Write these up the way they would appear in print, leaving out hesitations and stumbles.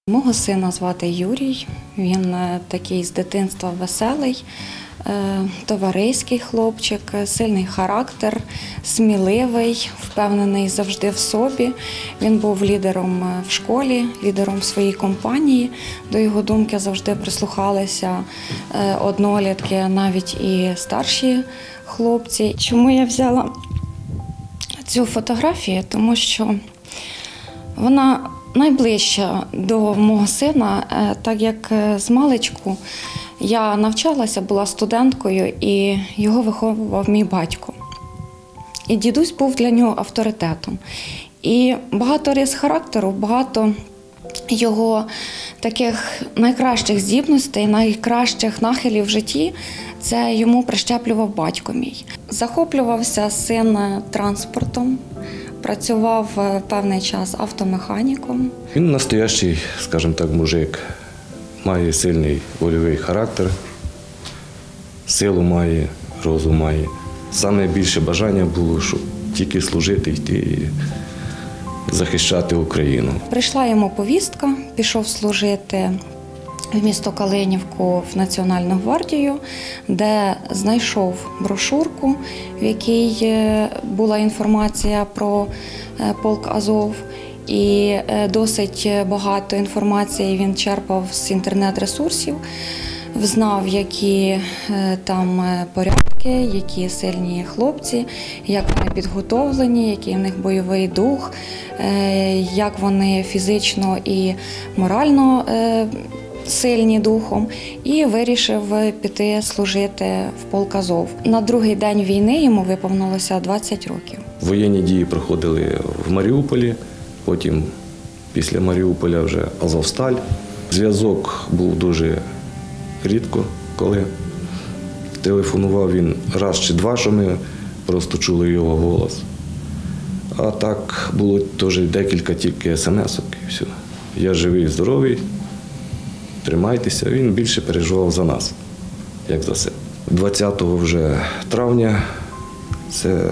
Мого сина звати Юрій, він такий з дитинства веселий, товариський хлопчик, сильний характер, сміливий, впевнений завжди в собі. Він був лідером в школі, лідером в своїй компанії. До його думки завжди прислухалися однолітки, навіть і старші хлопці. Чому я взяла цю фотографію? Тому що вона найближча до мого сина, так як з маличку я навчалася, була студенткою, і його виховував мій батько. І дідусь був для нього авторитетом. І багато рис характеру, багато його таких найкращих здібностей, найкращих нахилів в житті це йому прищеплював батько мій. Захоплювався син транспортом. Працював певний час автомеханіком. Він настоящий, скажімо так, мужик. Має сильний вольовий характер, силу має, розум має. Саме більше бажання було, щоб тільки служити, йти і захищати Україну. Прийшла йому повістка, пішов служити в місто Калинівку в Національну гвардію, де знайшов брошурку, в якій була інформація про полк Азов. І досить багато інформації він черпав з інтернет-ресурсів, знав, які там порядки, які сильні хлопці, як вони підготовлені, який в них бойовий дух, як вони фізично і морально сильні духом, і вирішив піти служити в полк Азов. На другий день війни йому виповнилося 20 років. Воєнні дії проходили в Маріуполі, потім після Маріуполя вже Азовсталь. Зв'язок був дуже рідко, коли телефонував він раз чи два, що ми просто чули його голос. А так було теж декілька тільки смс-ок і все. Я живий, здоровий, тримайтеся. Він більше переживав за нас, як за себе. 20 вже травня, це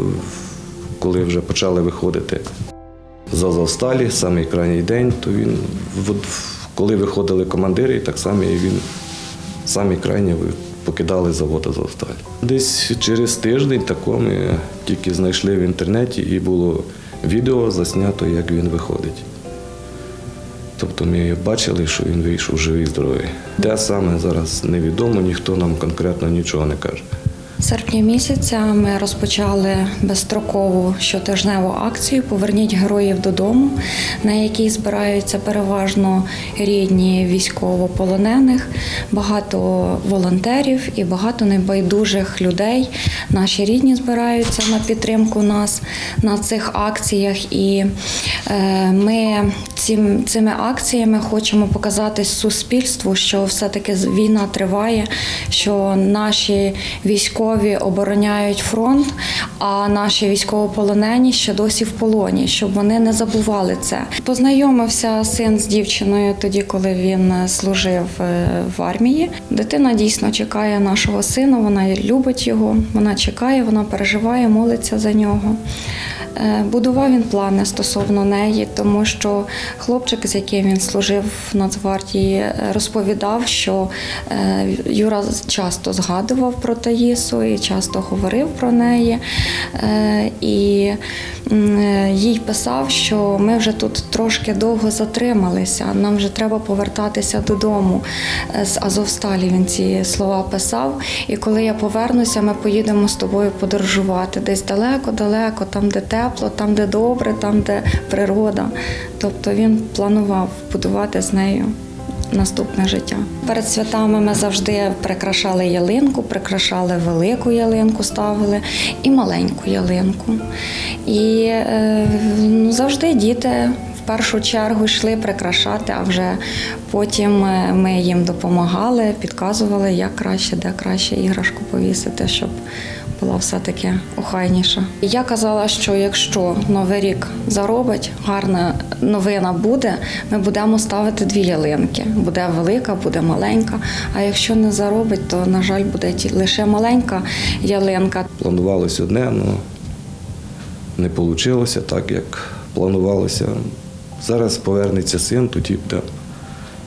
коли вже почали виходити з Азовсталі, самий крайній день, то він, коли виходили командири, так само і він самий крайній покидали завод Азовсталь. Десь через тиждень тако ми тільки знайшли в інтернеті і було відео заснято, як він виходить. Тобто ми бачили, що він вийшов живий, здоровий. Де саме зараз невідомо, ніхто нам конкретно нічого не каже. В серпні місяця ми розпочали безстрокову щотижневу акцію «Поверніть героїв додому», на якій збираються переважно рідні військовополонених, багато волонтерів і багато небайдужих людей. Наші рідні збираються на підтримку нас на цих акціях, і ми цими акціями хочемо показати суспільству, що все-таки війна триває, що наші військові обороняють фронт, а наші військовополонені ще досі в полоні, щоб вони не забували це. Познайомився син з дівчиною тоді, коли він служив в армії. Дитина дійсно чекає нашого сина, вона любить його, вона чекає, вона переживає, молиться за нього. Будував він плани стосовно неї, тому що хлопчик, з яким він служив в Нацгвардії, розповідав, що Юра часто згадував про Таїсу і часто говорив про неї. І їй писав, що ми вже тут трошки довго затрималися, нам вже треба повертатися додому. З Азовсталі він ці слова писав. І коли я повернуся, ми поїдемо з тобою подорожувати десь далеко-далеко, там, де тепло, там, де добре, там, де природа. Тобто він планував будувати з нею наступне життя. Перед святами ми завжди прикрашали ялинку, прикрашали велику ялинку, ставили і маленьку ялинку. І завжди діти в першу чергу йшли прикрашати, а вже потім ми їм допомагали, підказували, як краще, де краще іграшку повісити, щоб була все-таки охайніша. Я казала, що якщо Новий рік заробить, гарна новина буде, ми будемо ставити 2 ялинки. Буде велика, буде маленька, а якщо не заробить, то, на жаль, буде лише маленька ялинка. Планувалося одне, але не вийшло так, як планувалося. Зараз повернеться син, тоді буде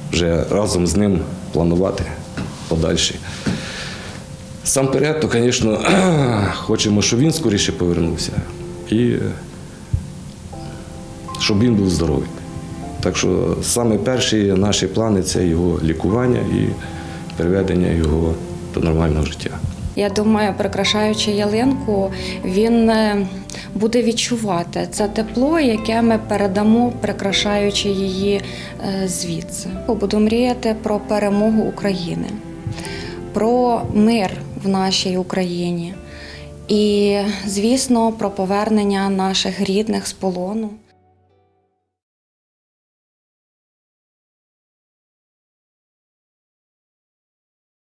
вже разом з ним планувати подальші. Сам перед, то, звісно, хочемо, щоб він скоріше повернувся і щоб він був здоровий. Так що саме перші наші плани – це його лікування і приведення його до нормального життя. Я думаю, прикрашаючи ялинку, він буде відчувати це тепло, яке ми передамо, прикрашаючи її звідси. Буду мріяти про перемогу України, про мир в нашій Україні і, звісно, про повернення наших рідних з полону.